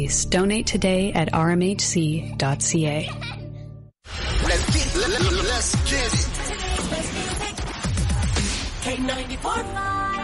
Donate today at rmhc.ca. Let's get it. K94.5.